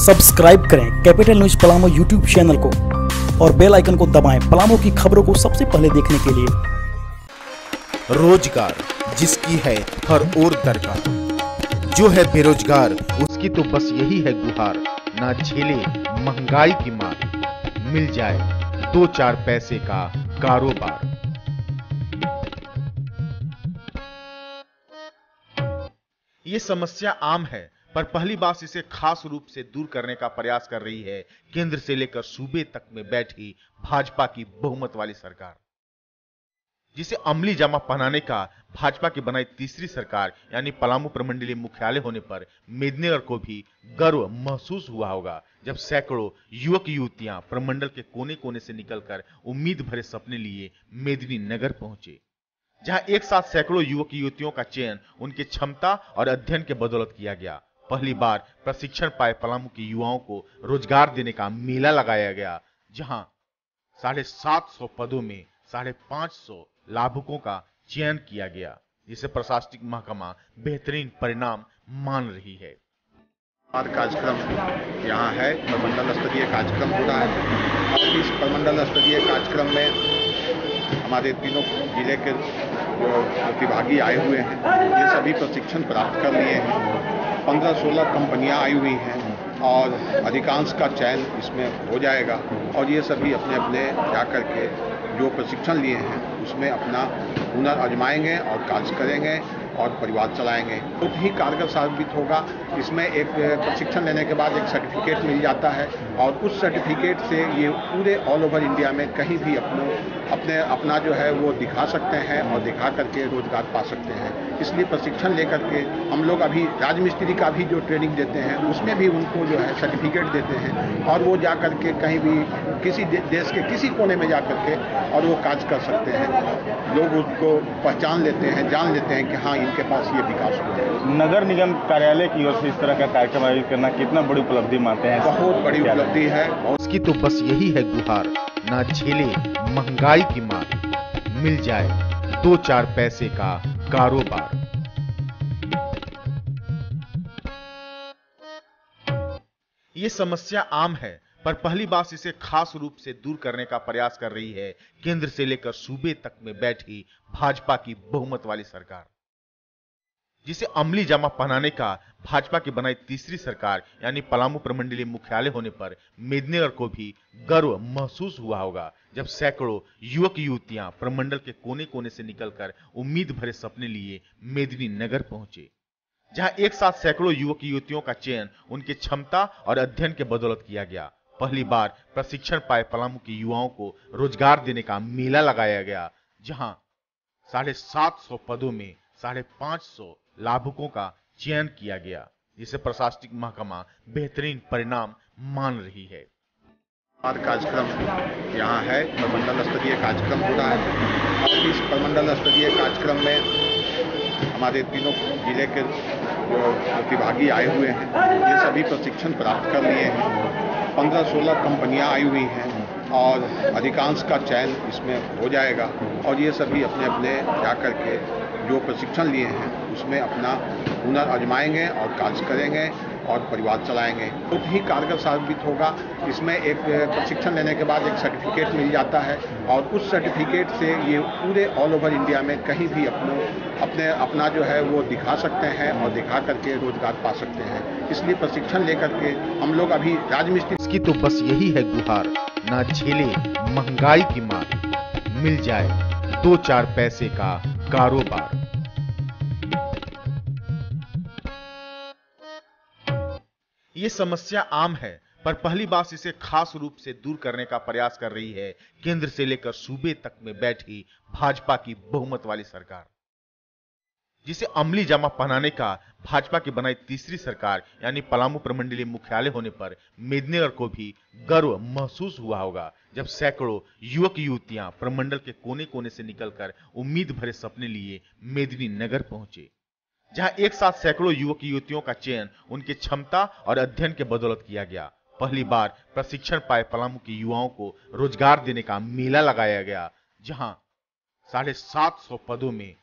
Subscribe करें capital news Palamu YouTube channel को और बेल आइकन को दबाएं पलामू की खबरों को सबसे पहले देखने के लिए। रोजगार जिसकी है हर ओर दरकार, जो है बेरोजगार उसकी तो बस यही है गुहार, ना झेले महंगाई की मार, मिल जाए 2-4 पैसे का कारोबार। ये समस्या आम है, पर पहली बार इसे खास रूप से दूर करने का प्रयास कर रही है केंद्र से लेकर सूबे तक में बैठी भाजपा की बहुमत वाली सरकार, जिसे अमली जामा पहनाने का भाजपा की बनाई तीसरी सरकार यानी पलामू प्रमंडलीय मुख्यालय होने पर मेदिनीनगर को भी गर्व महसूस हुआ होगा, जब सैकड़ों युवक युवतियां प्रमंडल के कोने कोने से निकलकर उम्मीद भरे सपने लिए मेदिनीनगर पहुंचे, जहां एक साथ सैकड़ों युवक युवतियों का चयन उनके क्षमता और अध्ययन के बदौलत किया गया। पहली बार प्रशिक्षण पाए पलामू के युवाओं को रोजगार देने का मेला लगाया गया, जहां 750 पदों में 550 लाभुकों का चयन किया गया, जिसे प्रशासनिक महकमा बेहतरीन परिणाम मान रही है। कार्यक्रम यहाँ है, प्रमंडल स्तरीय कार्यक्रम हो रहा है। इस प्रमंडल स्तरीय कार्यक्रम में हमारे तीनों जिले के जो प्रतिभागी आए हुए हैं, ये सभी प्रशिक्षण प्राप्त कर लिए हैं। 15-16 कंपनियां आई हुई हैं और अधिकांश का चयन इसमें हो जाएगा और ये सभी अपने अपने जा करके जो प्रशिक्षण लिए हैं उसमें अपना हुनर आजमाएंगे और कार्य करेंगे और परिवार चलाएंगे। बहुत ही कारगर साबित होगा। इसमें एक प्रशिक्षण लेने के बाद एक सर्टिफिकेट मिल जाता है और उस सर्टिफिकेट से ये पूरे ऑल ओवर इंडिया में कहीं भी अपना जो है वो दिखा सकते हैं और दिखा करके रोजगार पा सकते हैं। इसलिए प्रशिक्षण लेकर के हम लोग अभी राजमिस्त्री का भी जो ट्रेनिंग देते हैं उसमें भी उनको जो है सर्टिफिकेट देते हैं और वो जा करके कहीं भी किसी देश के किसी कोने में जा करके और वो कार्य कर सकते हैं। लोग उसको पहचान लेते हैं, जान लेते हैं कि हाँ इनके पास ये विकास हुआ है। नगर निगम कार्यालय की ओर से इस तरह का कार्यक्रम आयोजित करना कितना बड़ी उपलब्धि मानते हैं? बहुत बड़ी उपलब्धि है। उसकी तो बस यही है गुहार, ना झेले महंगाई की मार, मिल जाए 2-4 पैसे का कारोबार। ये समस्या आम है, पर पहली बार इसे खास रूप से दूर करने का प्रयास कर रही है केंद्र से लेकर सूबे तक में बैठी भाजपा की बहुमत वाली सरकार, जिसे अमली जामा पहनाने का भाजपा की बनाई तीसरी सरकार यानी पलामू प्रमंडलीय मुख्यालय होने पर मेदिनीनगर को भी गर्व महसूस हुआ होगा, जब सैकड़ों युवक युवतियां प्रमंडल के कोने कोने से निकलकर उम्मीद भरे सपने लिए मेदिनीनगर पहुंचे, जहां एक साथ सैकड़ों युवक युवतियों का चयन उनके क्षमता और अध्ययन के बदौलत किया गया। पहली बार प्रशिक्षण पाए पलामू के युवाओं को रोजगार देने का मेला लगाया गया, जहां 750 पदों में 550 लाभुकों का चयन किया गया, जिसे प्रशासनिक महकमा बेहतरीन परिणाम मान रही है। कार्यक्रम यहाँ है, प्रमंडल स्तरीय कार्यक्रम हो रहा है। इस प्रमंडल स्तरीय कार्यक्रम में हमारे तीनों जिले के जो प्रतिभागी आए हुए हैं, ये सभी प्रशिक्षण प्राप्त कर लिए हैं। 15-16 कंपनियां आई हुई हैं और अधिकांश का चयन इसमें हो जाएगा और ये सभी अपने अपने जा करके जो प्रशिक्षण लिए हैं उसमें अपना हुनर आजमाएंगे और कार्य करेंगे और परिवार चलाएंगे। बहुत ही कारगर साबित होगा। इसमें एक प्रशिक्षण लेने के बाद एक सर्टिफिकेट मिल जाता है और उस सर्टिफिकेट से ये पूरे ऑल ओवर इंडिया में कहीं भी अपना जो है वो दिखा सकते हैं और दिखा करके रोजगार पा सकते हैं। इसलिए प्रशिक्षण लेकर के हम लोग अभी राजमिस्त्री की तो बस यही है गुहार, ना झेले महंगाई की मार, मिल जाए 2-4 पैसे का कारोबार। ये समस्या आम है, पर पहली बार इसे खास रूप से दूर करने का प्रयास कर रही है केंद्र से लेकर सूबे तक में बैठी भाजपा की बहुमत वाली सरकार, जिसे अमली जामा पहनाने का भाजपा की बनाई तीसरी सरकार यानी पलामू प्रमंडलीय मुख्यालय होने पर मेदिनीनगर को भी गर्व महसूस हुआ होगा, जब सैकड़ों युवक युवतियां प्रमंडल के कोने कोने से निकलकर उम्मीद भरे सपने लिए मेदिनीनगर पहुंचे, जहां एक साथ सैकड़ों युवक युवतियों का चयन उनके क्षमता और अध्ययन के बदौलत किया गया। पहली बार प्रशिक्षण पाए पलामू के युवाओं को रोजगार देने का मेला लगाया गया, जहां 750 पदों में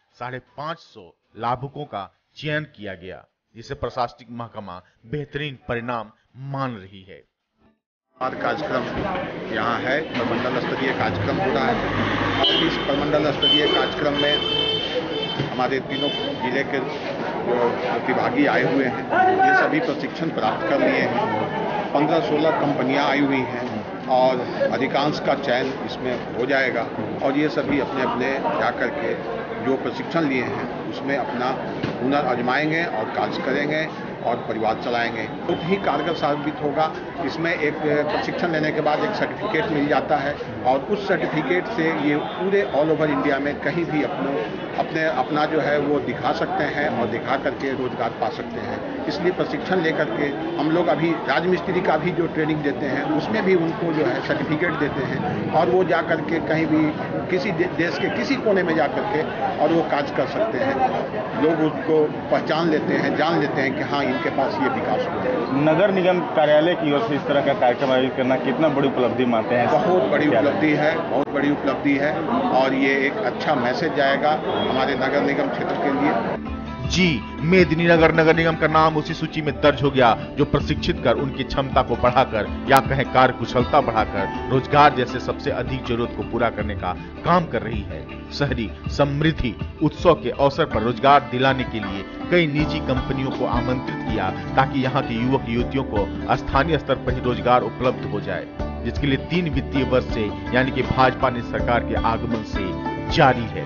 550 लाभुकों का चयन किया गया, जिसे प्रशासनिक महकमा बेहतरीन परिणाम मान रही है। कार्यक्रम यहाँ है, प्रमंडल स्तरीय कार्यक्रम हो रहा है। इस प्रमंडल स्तरीय कार्यक्रम में हमारे तीनों जिले के जो प्रतिभागी आए हुए हैं, ये सभी प्रशिक्षण प्राप्त कर लिए हैं। 15-16 कंपनियां आई हुई हैं और अधिकांश का चयन इसमें हो जाएगा और ये सभी अपने अपने जाकर के जो प्रशिक्षण लिए हैं उसमें अपना हुनर आजमाएंगे और कार्य करेंगे और परिवार चलाएंगे। बहुत ही कारगर साबित होगा। इसमें एक प्रशिक्षण लेने के बाद एक सर्टिफिकेट मिल जाता है और उस सर्टिफिकेट से ये पूरे ऑल ओवर इंडिया में कहीं भी अपना जो है वो दिखा सकते हैं और दिखा करके रोजगार पा सकते हैं। इसलिए प्रशिक्षण लेकर के हम लोग अभी राजमिस्त्री का भी जो ट्रेनिंग देते हैं उसमें भी उनको जो है सर्टिफिकेट देते हैं और वो जा कर के कहीं भी किसी देश के किसी कोने में जा कर के और वो कार्य कर सकते हैं। लोग उसको पहचान लेते हैं, जान लेते हैं कि हाँ इनके पास ये विकास हुआ है। नगर निगम कार्यालय की ओर से इस तरह का कार्यक्रम आयोजित करना कितना बड़ी उपलब्धि मानते हैं? बहुत बड़ी उपलब्धि है, बहुत बड़ी उपलब्धि है और ये एक अच्छा मैसेज जाएगा हमारे नगर निगम क्षेत्र के लिए। जी, मेदिनीनगर नगर निगम का नाम उसी सूची में दर्ज हो गया जो प्रशिक्षित कर उनकी क्षमता को बढ़ाकर या कहें कार्य कुशलता बढ़ाकर रोजगार जैसे सबसे अधिक जरूरत को पूरा करने का काम कर रही है। शहरी समृद्धि उत्सव के अवसर पर रोजगार दिलाने के लिए कई निजी कंपनियों को आमंत्रित किया ताकि यहाँ के युवक युवतियों को स्थानीय स्तर पर ही रोजगार उपलब्ध हो जाए, जिसके लिए 3 वित्तीय वर्ष से यानी कि भाजपा ने सरकार के आगमन से जारी है।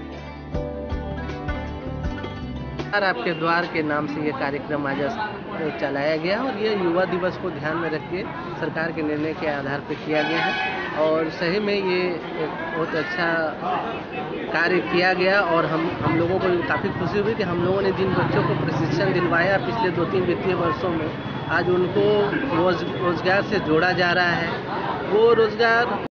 आपके द्वार के नाम से ये कार्यक्रम आज चलाया गया और ये युवा दिवस को ध्यान में रख के सरकार के निर्णय के आधार पर किया गया है और सही में ये एक बहुत अच्छा कार्य किया गया और हम लोगों को काफ़ी खुशी हुई कि हम लोगों ने जिन बच्चों को प्रशिक्षण दिलवाया पिछले 2-3 वित्तीय वर्षों में आज उनको रोजगार से जोड़ा जा रहा है। वो रोजगार